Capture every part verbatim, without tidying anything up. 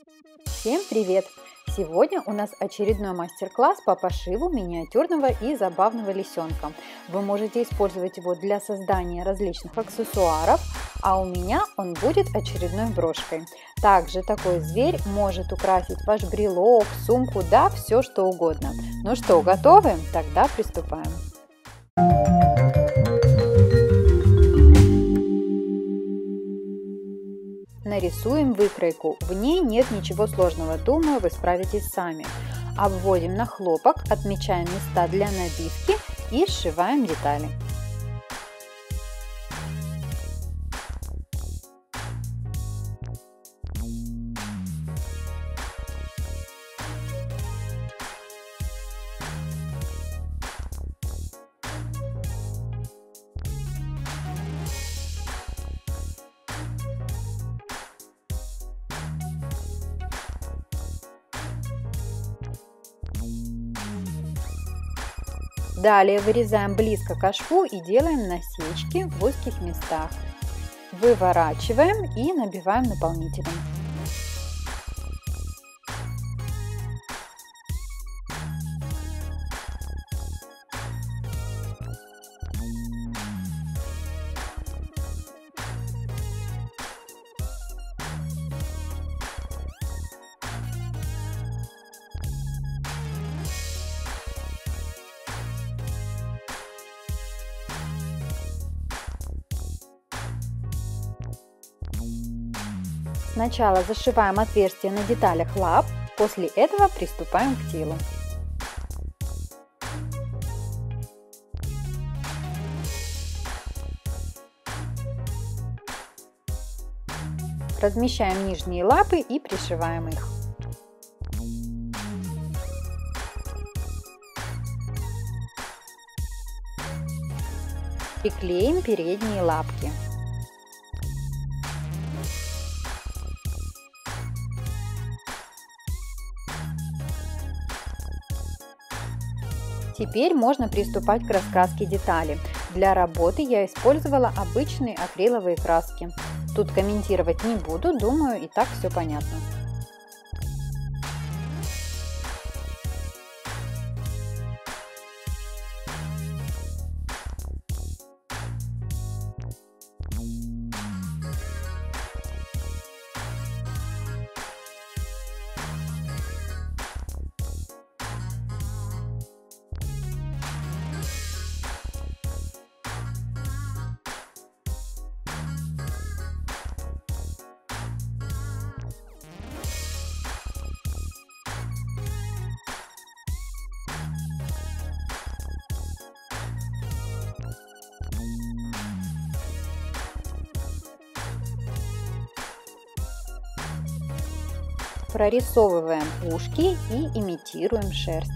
Всем привет! Сегодня у нас очередной мастер-класс по пошиву миниатюрного и забавного лисенка. Вы можете использовать его для создания различных аксессуаров, а у меня он будет очередной брошкой. Также такой зверь может украсить ваш брелок, сумку, да, все что угодно. Ну что, готовы? Тогда приступаем. Нарисуем выкройку. В ней нет ничего сложного, думаю, вы справитесь сами. Обводим на хлопок, отмечаем места для набивки и сшиваем детали. Далее вырезаем близко к шву и делаем насечки в узких местах. Выворачиваем и набиваем наполнителем. Сначала зашиваем отверстие на деталях лап, после этого приступаем к телу. Размещаем нижние лапы и пришиваем их. Приклеим передние лапки. Теперь можно приступать к раскраске деталей. Для работы я использовала обычные акриловые краски. Тут комментировать не буду, думаю, и так все понятно. Прорисовываем ушки и имитируем шерсть.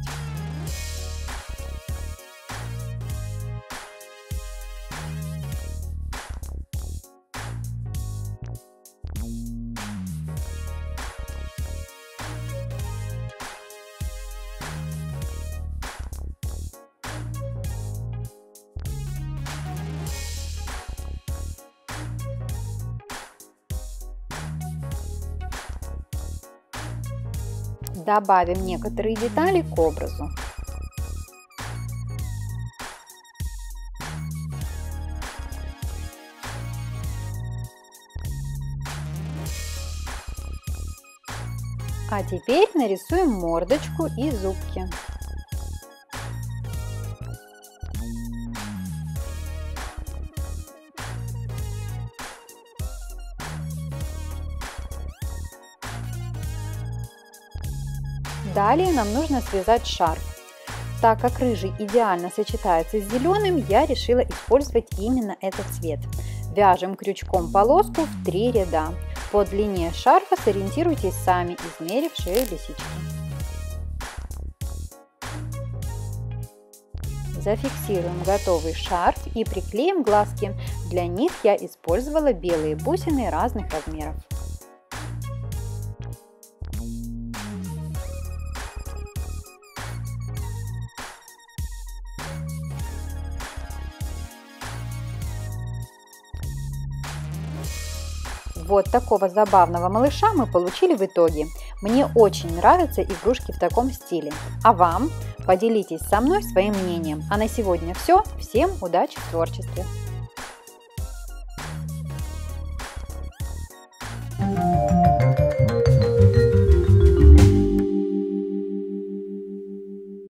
Добавим некоторые детали к образу. А теперь нарисуем мордочку и зубки. Далее нам нужно связать шарф. Так как рыжий идеально сочетается с зеленым, я решила использовать именно этот цвет. Вяжем крючком полоску в три ряда. По длине шарфа сориентируйтесь сами, измерив шею лисички. Зафиксируем готовый шарф и приклеим глазки. Для них я использовала белые бусины разных размеров. Вот такого забавного малыша мы получили в итоге. Мне очень нравятся игрушки в таком стиле. А вам? Поделитесь со мной своим мнением. А на сегодня все. Всем удачи в творчестве! Thank you.